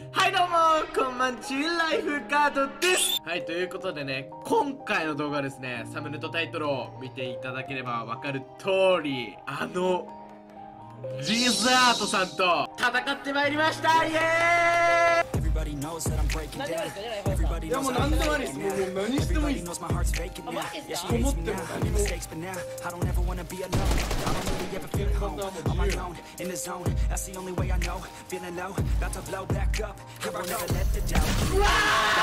はいどうも、こんばんちライフカードです。はい、ということでね、今回の動画はですね、サムネとタイトルを見ていただければわかる通り、リザートさんと戦ってまいりました。イエーイ。いやもう何でもありです。もう何してもいいです。思っても何も。うわ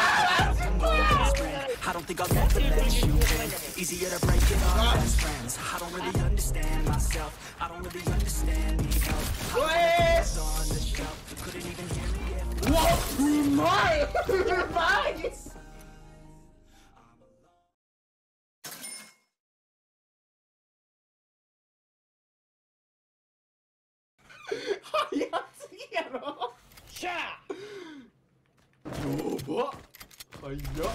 I don't think I'll ever let you in. Easier to break it off best friends. I don't really understand myself. I don't really understand me help. I was on the shelf. Couldn't even hear me if うわ、うまい。うまい。早すぎやろ。 しゃやば。早っ。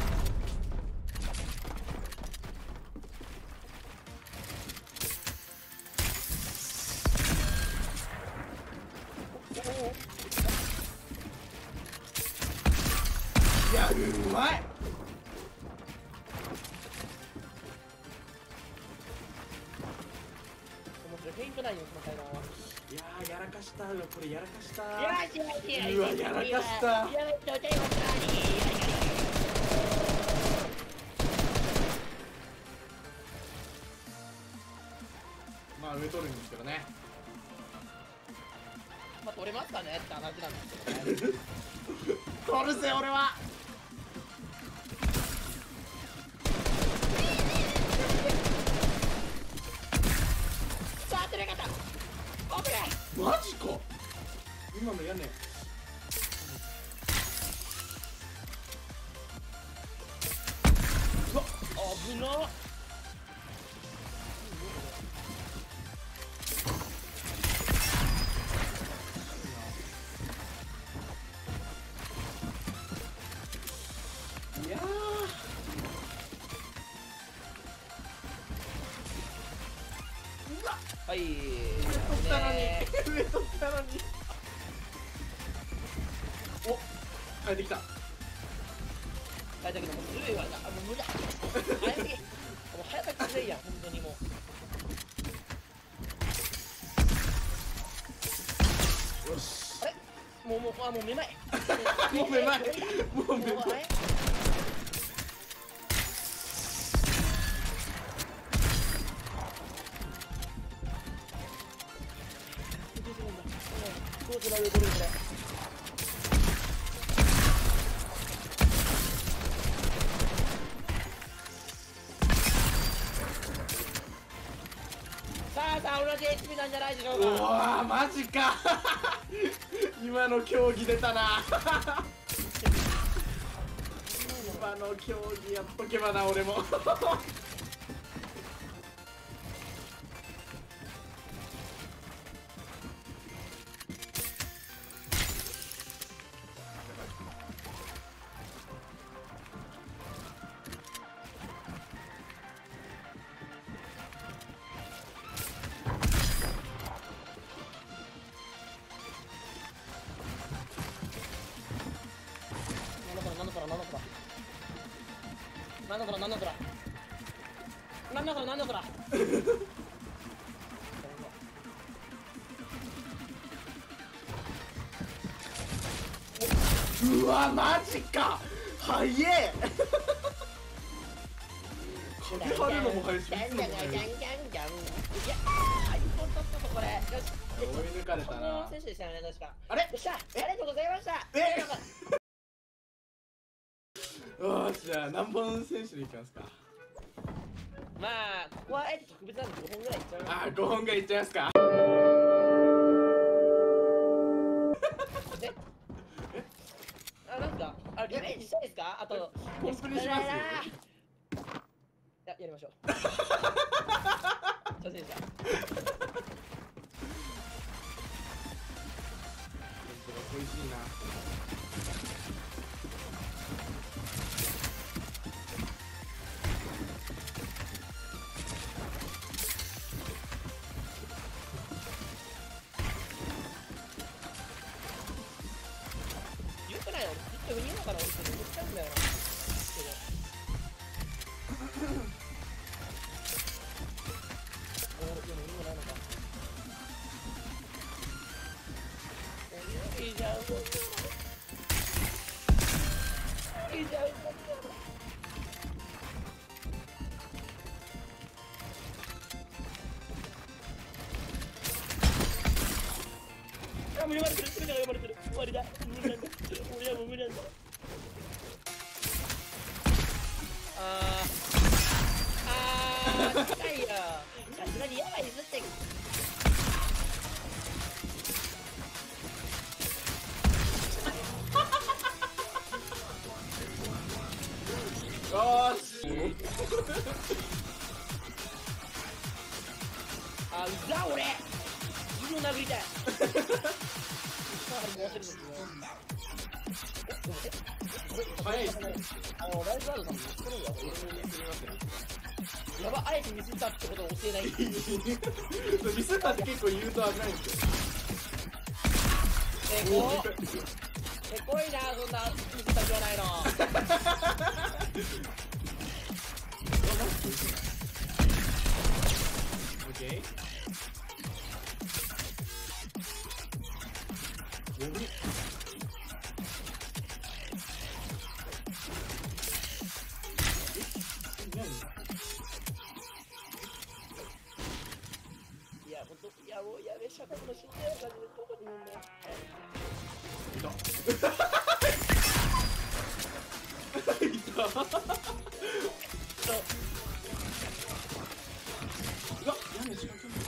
いや、うまい。 フェイントないよ、その階段は。 いやー、やらかしたよ、これやらかした。 うわ、やらかした。まあ、上取るんですけどね。 まあ、取れますかねって話なんですけどね。 取るぜ、俺は。 さあ、取れなかった。オープン。 マジか。今の屋根。うわ、 危なっ。 いやー。うわ、 はい。 上取ったのに。上取ったのに。お、帰ってきた。 だけどもうずるいわな。もう無理だ。早すぎ。もう早くきついやん、本当にもう。 よし。 あれ？もうめまい。 もうめまい。もうめまい。 どうするこれこれ。さあ同じ HP なんじゃないでしょうか。 うわー、マジか。今の競技出たな。今の競技やっとけばな、俺も。 なんだそらうわ、マジか。早え。壁張るのも早いし、打つのも早い。 いや、一本取ったぞこれ。よし。 追い抜かれたな。 選手でしたよね、確か。 あれ？ よっしゃ、ありがとうございました。 よし、じゃあ何本選手でいきますか。 まあ、ここはあえて特別なんで5本ぐらいいっちゃう。 あー、5本ぐらいいっちゃいますか。 でなんかリベンジしたいですか。あとコンプにします。 やりましょう。挑戦者。 美味しいな。 って見えながら俺ってめっちゃうんだよな。でも意味ないのか。いいじゃん。いいじゃん。あ、もう読まれてる。全てが読まれてる。終わりだ。無理なんだ。俺はもう無理なんだ。近いよ。さすがにやばいですって。 よーしあ、うざ俺自分を殴りたい早いっすね。 ライフガードさんも来るんだ。やば、あえてミスったってことを教えない。 ミスったって結構言うと危ないんですよ。 せこいな、そんなミスった言わないの。 オッケー。 いや、もうやべ、社会の死んだよ、感じでどこにいるんだよ。 いた。うわ、屋根しか来ない。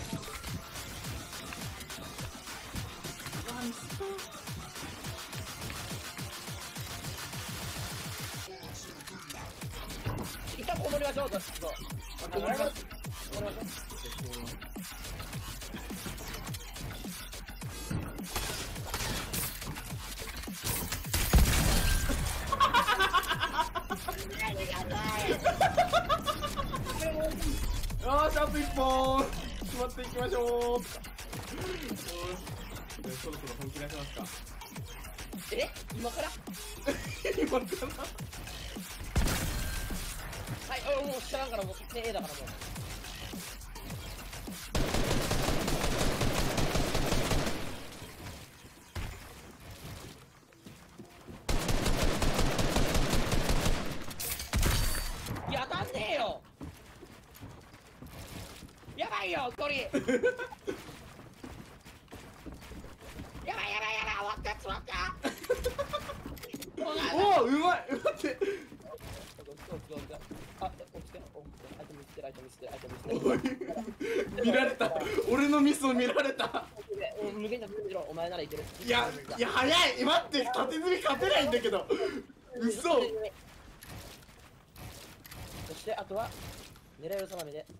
一旦こもりましょう。そう。 こもりましょう。よーし、あと1本決まっていきましょう。よし、そろそろ本気出しますか。 今から今からはい、もう知らんからもう確定 A だからもう。いや、当たんねえよ。やばいよ、鳥。やばい、終わった。 おお、うまい。待って。見られた。俺のミスを見られた。 無限にお前ならいける。 いや、早い。待って、縦積み勝てないんだけど。嘘。 そしてあとは狙いを定めで。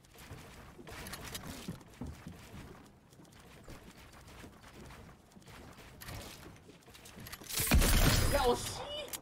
いや、惜しい。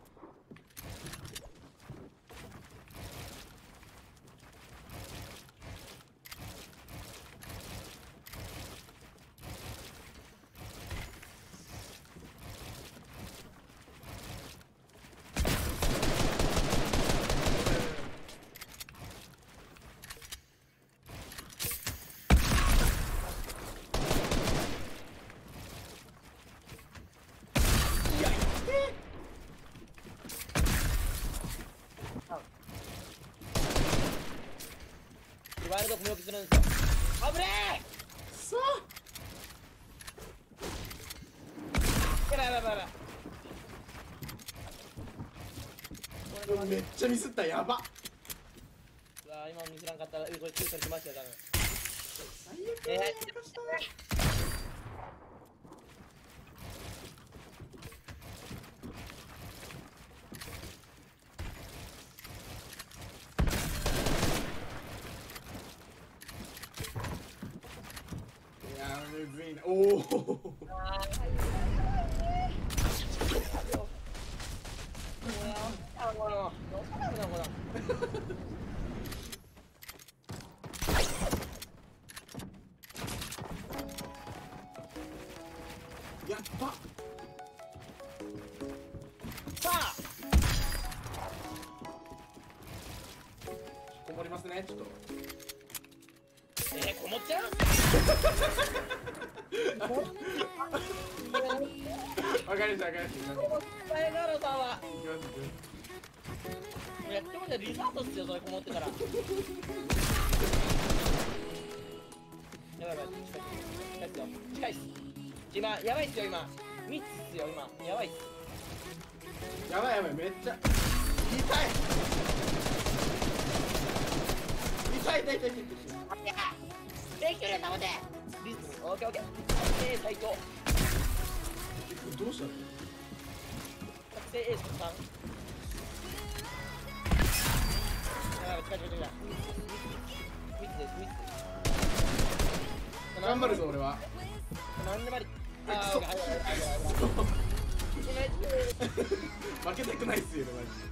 ワイルド攻撃するんですよ。危ねえ。 さやばい。 あ、めっちゃミスった。やば。 うわ、今ミスらんかったらこれ9取りましたよ多分。 最悪やらかした。いや、むずいな。おお。やっば。ささこもりますね、ちょっと。 こもっちゃうわかりました、わかりました。 大ガロさんは行きます、行きます。 やってもらってリザートっすよ、それこもってたら。やばいやばい、近いっすよ、近いっす。今、やばいっすよ、今。3つっすよ、今。やばいっす。 やばいやばい、めっちゃ。痛い痛い痛い痛い痛い。 できるよ、保てリズム、オッケーオッケー。最強。 どうしたの？ 覚醒エースさん。やばい、近い。3つです、3つ。 頑張るぞ、俺は。 なんでもあり。 くそ。負けたくないっすよね、マジで。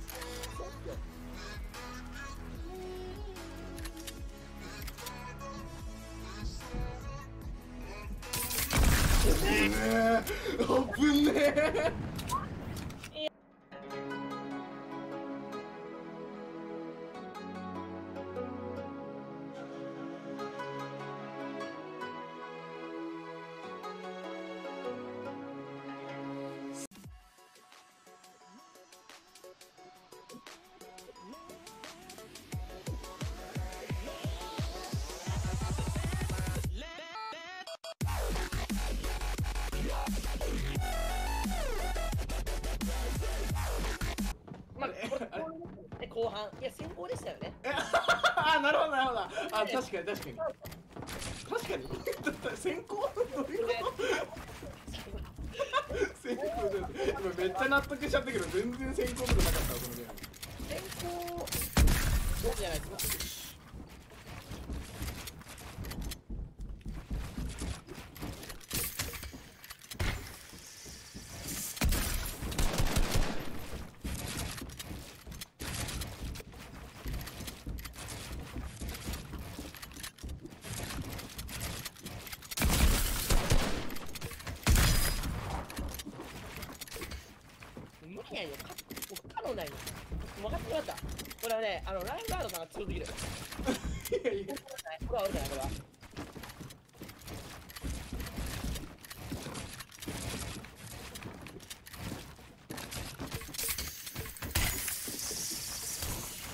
危ねえ。 後半、いや、先行でしたよね。 あ、なるほどなるほど。あ、確かに確かに。確かに。先行どういうこと？先行今めっちゃ納得しちゃったけど、全然先行とかなかったわ、このゲーム。 先行どうじゃないですか。無理やよ、不可能ないよ。分かってもらった。これはね、ラインガードさんが強すぎる。 いやいや。 これは悪くない、これは。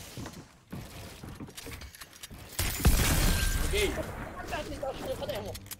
オッケー。 勝てよ、もう。